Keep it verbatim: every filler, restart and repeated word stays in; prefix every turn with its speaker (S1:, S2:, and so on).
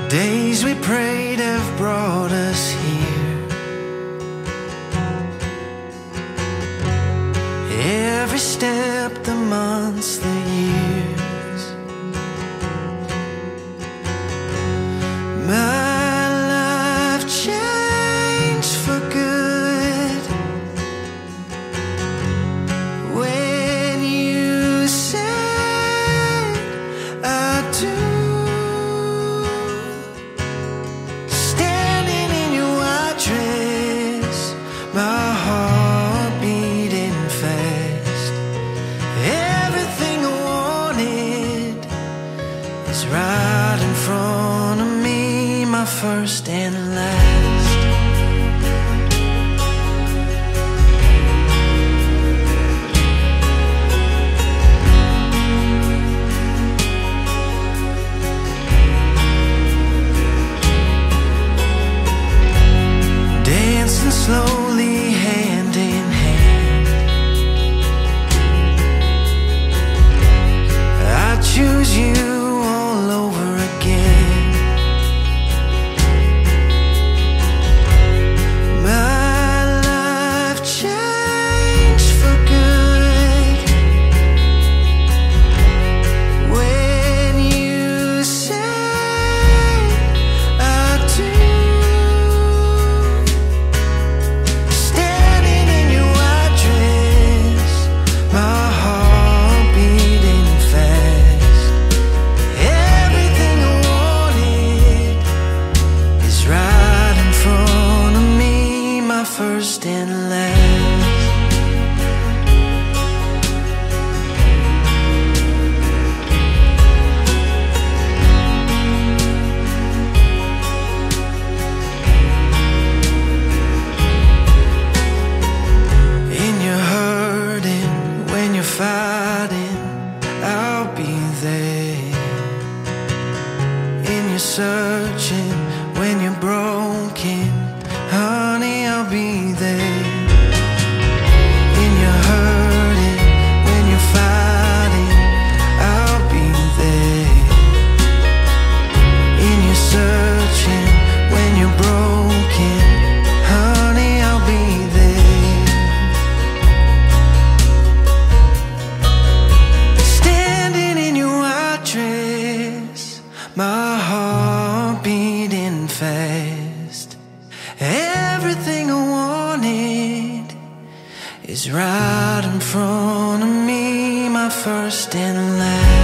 S1: Days we prayed have brought us here. Every step, the months, the years. My life changed for good when you said I do. My heart beating fast. Everything I wanted is right in front of me, my first and last. Dancing slowly, hand in hand, I choose you all over again. My life changed for good when you said I do. First and last. In your hurting, when you're fighting, I'll be there. In your searching, when you're broken, honey, I'll be there. In your hurting, when you're fighting, I'll be there. In your searching, when you're broken, honey, I'll be there. Standing in your white dress, my heart beating fast. Everything I wanted is right in front of me, my first and last.